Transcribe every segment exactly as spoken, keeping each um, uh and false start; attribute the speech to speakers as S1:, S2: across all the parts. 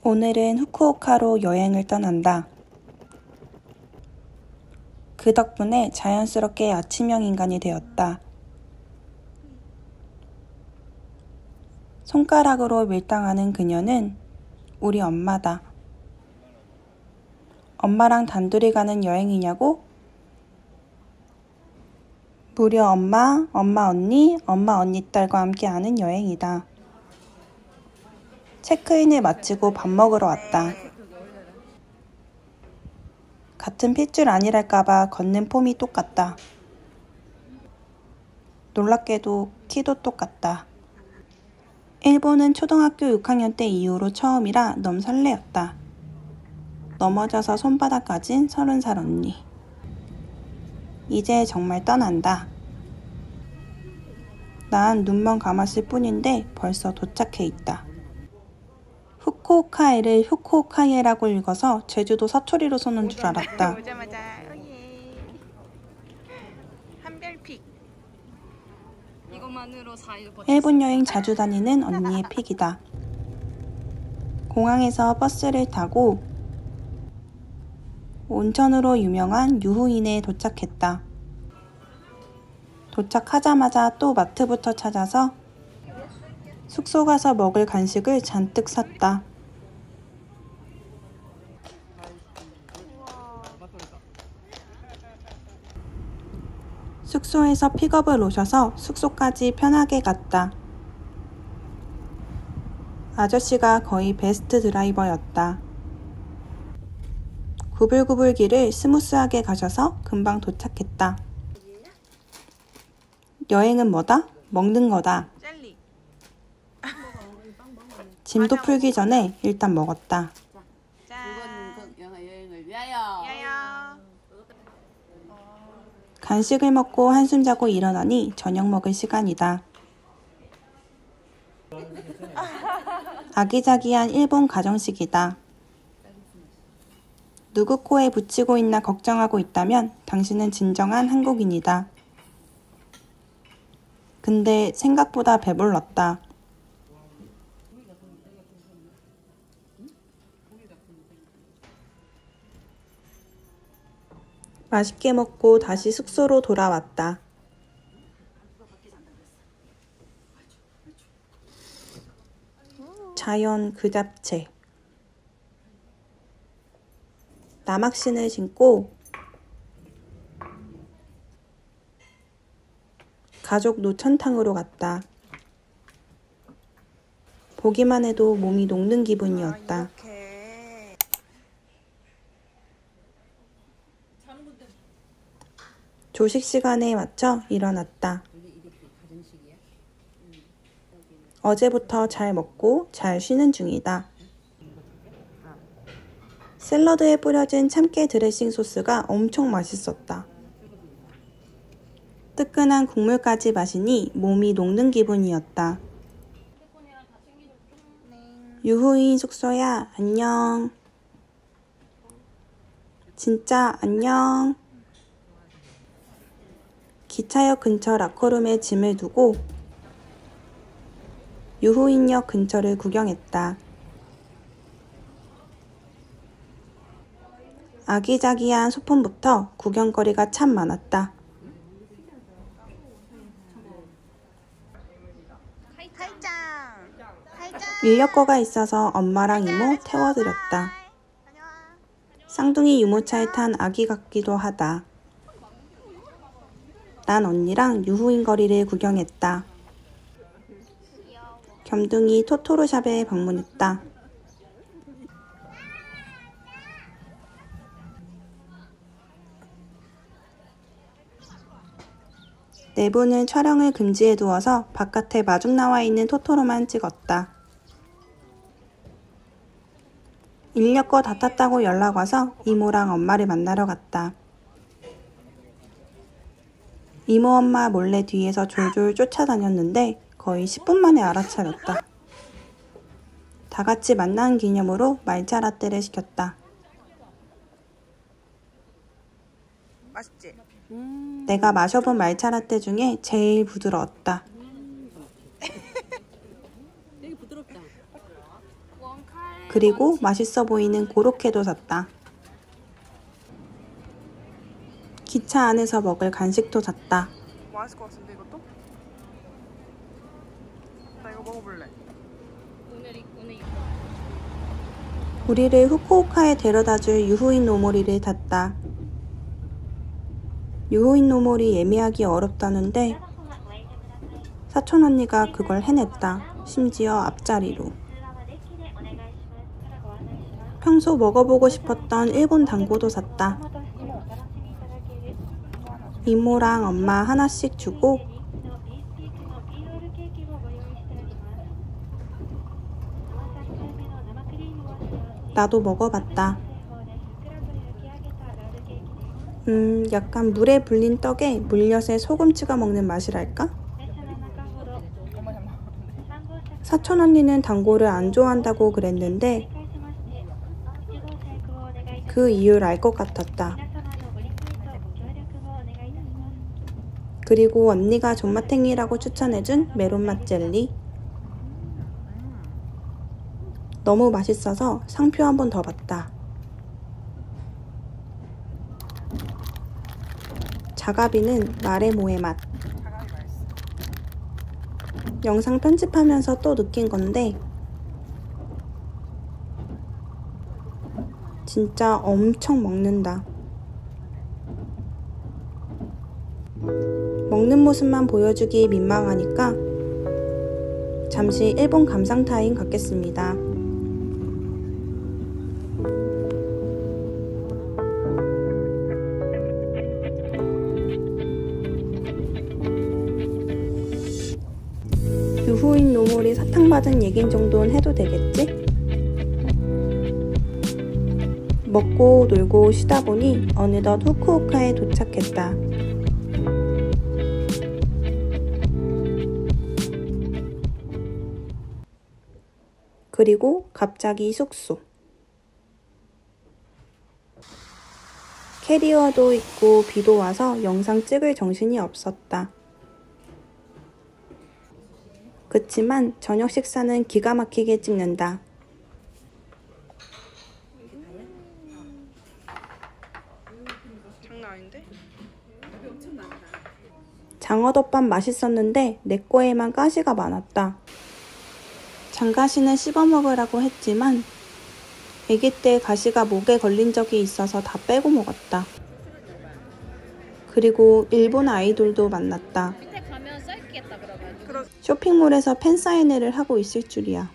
S1: 오늘은 후쿠오카로 여행을 떠난다. 그 덕분에 자연스럽게 아침형 인간이 되었다. 손가락으로 밀당하는 그녀는 우리 엄마다. 엄마랑 단둘이 가는 여행이냐고? 무려 엄마, 엄마 언니, 엄마 언니 딸과 함께하는 여행이다. 체크인을 마치고 밥 먹으러 왔다. 같은 핏줄 아니랄까봐 걷는 폼이 똑같다. 놀랍게도 키도 똑같다. 일본은 초등학교 육 학년 때 이후로 처음이라 너무 설레었다. 넘어져서 손바닥 까진 서른 살 언니. 이제 정말 떠난다. 난 눈만 감았을 뿐인데 벌써 도착해 있다. 후쿠오카에를 후쿠오카에라고 읽어서 제주도 사투리로 쓰는 줄 알았다.
S2: 오자마자 오예. 한별픽.
S3: 이것만으로 사 일 버텼어.
S1: 일본 여행 자주 다니는 언니의 픽이다. 공항에서 버스를 타고 온천으로 유명한 유후인에 도착했다. 도착하자마자 또 마트부터 찾아서 숙소 가서 먹을 간식을 잔뜩 샀다. 숙소에서 픽업을 오셔서 숙소까지 편하게 갔다. 아저씨가 거의 베스트 드라이버였다. 구불구불 길을 스무스하게 가셔서 금방 도착했다. 여행은 뭐다? 먹는 거다.
S2: 젤리.
S1: 짐도 풀기 전에 일단 먹었다.
S2: 짠.
S3: 이건 영화 여행을 위하여.
S2: 야야.
S1: 간식을 먹고 한숨 자고 일어나니 저녁 먹을 시간이다. 아기자기한 일본 가정식이다. 누구 코에 붙이고 있나 걱정하고 있다면 당신은 진정한 한국인이다. 근데 생각보다 배불렀다. 맛있게 먹고 다시 숙소로 돌아왔다. 자연 그 잡채. 남학신을 신고 가족 노천탕으로 갔다. 보기만 해도 몸이 녹는 기분이었다.
S2: 아, 이렇게.
S1: 조식 시간에 맞춰 일어났다. 어제부터 잘 먹고 잘 쉬는 중이다. 샐러드에 뿌려진 참깨 드레싱 소스가 엄청 맛있었다. 뜨끈한 국물까지 마시니 몸이 녹는 기분이었다. 유후인 숙소야, 안녕. 진짜 안녕. 기차역 근처 라커룸에 짐을 두고 유후인역 근처를 구경했다. 아기자기한 소품부터 구경거리가 참 많았다.
S2: 탈장. 탈장.
S1: 인력거가 있어서 엄마랑 이모 태워드렸다. 쌍둥이 유모차에 탄 아기 같기도 하다. 난 언니랑 유후인 거리를 구경했다. 겸둥이 토토로샵에 방문했다. 내부는 촬영을 금지해 두어서 바깥에 마중 나와 있는 토토로만 찍었다. 인력거 다 탔다고 연락 와서 이모랑 엄마를 만나러 갔다. 이모 엄마 몰래 뒤에서 졸졸 쫓아다녔는데 거의 십 분 만에 알아차렸다. 다 같이 만난 기념으로 말차 라떼를 시켰다.
S2: 맛있지?
S3: 음.
S1: 내가 마셔본 말차 라떼 중에 제일 부드러웠다.
S3: 되게 부드럽다.
S1: 그리고 맛있어 보이는 고로케도 샀다. 기차 안에서 먹을 간식도 샀다.
S2: 맛있을 것 같은데 이것도? 나 이거 먹어볼래.
S1: 우리를 후쿠오카에 데려다줄 유후인 노모리를 탔다. 유후인 노모리 예매하기 어렵다는데 사촌 언니가 그걸 해냈다. 심지어 앞자리로. 평소 먹어보고 싶었던 일본 단고도 샀다. 이모랑 엄마 하나씩 주고 나도 먹어봤다. 음, 약간 물에 불린 떡에 물엿에 소금 찍어 먹는 맛이랄까? 사촌 언니는 단고를 안 좋아한다고 그랬는데 그 이유를 알 것 같았다. 그리고 언니가 존맛탱이라고 추천해준 메론맛 젤리. 너무 맛있어서 상표 한 번 더 봤다. 자가비는 마레모의 맛.
S2: 자갈이 맛있어.
S1: 영상 편집하면서 또 느낀 건데 진짜 엄청 먹는다. 먹는 모습만 보여주기 민망하니까 잠시 일본 감상 타임 갖겠습니다. 유후인 노모리 사탕 받은 얘긴 정도는 해도 되겠지? 먹고 놀고 쉬다 보니 어느덧 후쿠오카에 도착했다. 그리고 갑자기 숙소. 캐리어도 있고 비도 와서 영상 찍을 정신이 없었다. 그치만 저녁 식사는 기가 막히게 찍는다.
S2: 장난 아닌데?
S1: 장어덮밥 맛있었는데 내 거에만 가시가 많았다. 장가시는 씹어 먹으라고 했지만 아기 때 가시가 목에 걸린 적이 있어서 다 빼고 먹었다. 그리고 일본 아이돌도 만났다.
S3: 밑에 가면 써있겠다 그러가지고.
S2: 그럼
S1: 쇼핑몰에서 팬사인회를 하고 있을 줄이야.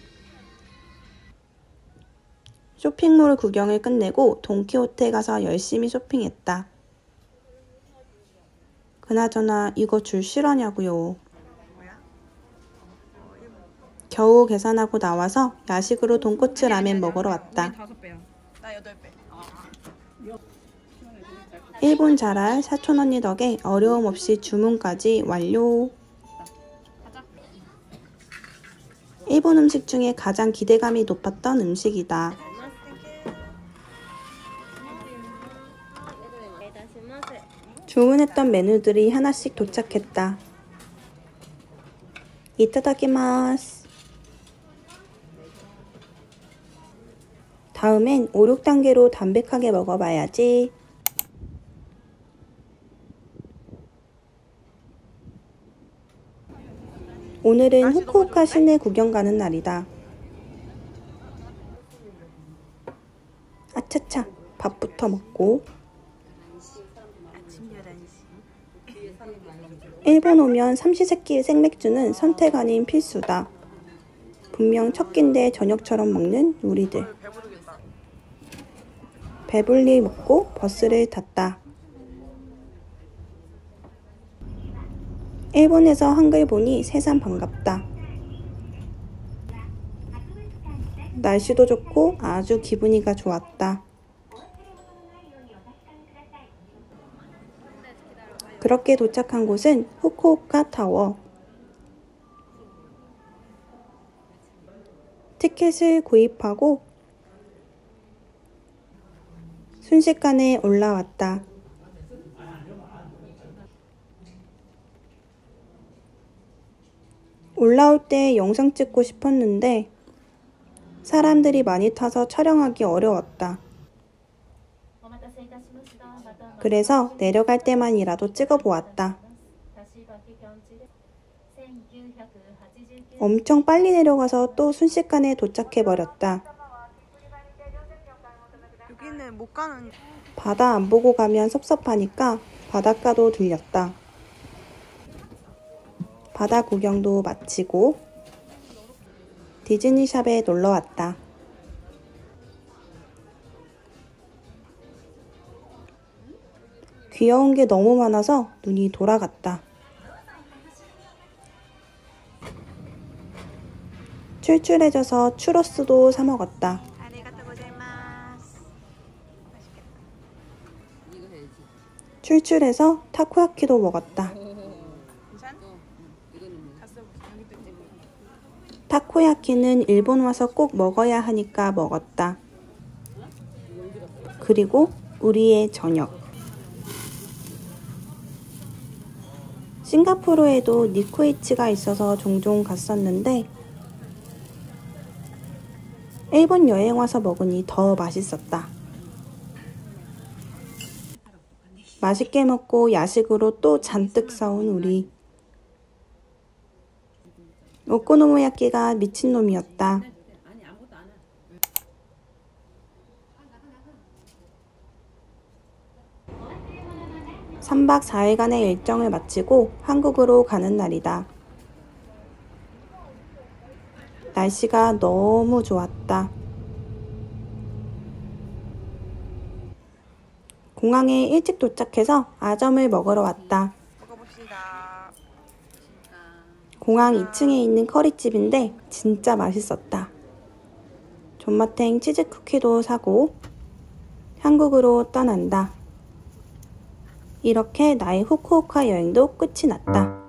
S1: 쇼핑몰 구경을 끝내고 돈키호테 가서 열심히 쇼핑했다. 그나저나 이거 줄 실화냐고요.
S2: 뭐야?
S1: 겨우 계산하고 나와서 야식으로 돈코츠 라멘 먹으러 왔다.
S3: 다섯 배야.
S2: 나 여덟 배.
S1: 일본 잘할 사촌 언니 덕에 어려움 없이 주문까지 완료. 일본 음식 중에 가장 기대감이 높았던 음식이다. 주문했던 메뉴들이 하나씩 도착했다. 이타다키마스. 다음엔 오, 육 단계로 담백하게 먹어봐야지. 오늘은 후쿠오카 시내 구경 가는 날이다. 아차차, 밥부터 먹고.
S2: 아침 열한 시.
S1: 일본 오면 삼시세끼 생맥주는 선택 아닌 필수다. 분명 첫 끼인데 저녁처럼 먹는 우리들.
S2: 배부르겠다.
S1: 배불리 먹고 버스를 탔다. 일본에서 한글 보니 새삼 반갑다. 날씨도 좋고 아주 기분이가 좋았다. 그렇게 도착한 곳은 후쿠오카 타워. 티켓을 구입하고 순식간에 올라왔다. 올라올 때 영상 찍고 싶었는데 사람들이 많이 타서 촬영하기 어려웠다. 그래서 내려갈 때만이라도 찍어보았다. 엄청 빨리 내려가서 또 순식간에 도착해버렸다.
S2: 여기는 못 가는.
S1: 바다 안 보고 가면 섭섭하니까 바닷가도 들렸다. 바다 구경도 마치고 디즈니샵에 놀러 왔다. 귀여운 게 너무 많아서 눈이 돌아갔다. 출출해져서 추로스도 사 먹었다.
S2: 아리가또 고자이마스. 맛있겠다.
S1: 출출해서 타코야키도 먹었다.
S2: 괜찮? 갔어. 여기도 이제.
S1: 타코야키는 일본 와서 꼭 먹어야 하니까 먹었다. 그리고 우리의 저녁. 싱가포르에도 니코이치가 있어서 종종 갔었는데 일본 여행 와서 먹으니 더 맛있었다. 맛있게 먹고 야식으로 또 잔뜩 사온 우리. 오코노미야끼가 미친놈이었다. 삼 박 사 일간의 일정을 마치고 한국으로 가는 날이다. 날씨가 너무 좋았다. 공항에 일찍 도착해서 아점을 먹으러 왔다.
S2: 먹어봅시다.
S1: 공항 이 층에 있는 커리집인데 진짜 맛있었다. 존맛탱 치즈 쿠키도 사고 한국으로 떠난다. 이렇게 나의 후쿠오카 여행도 끝이 났다.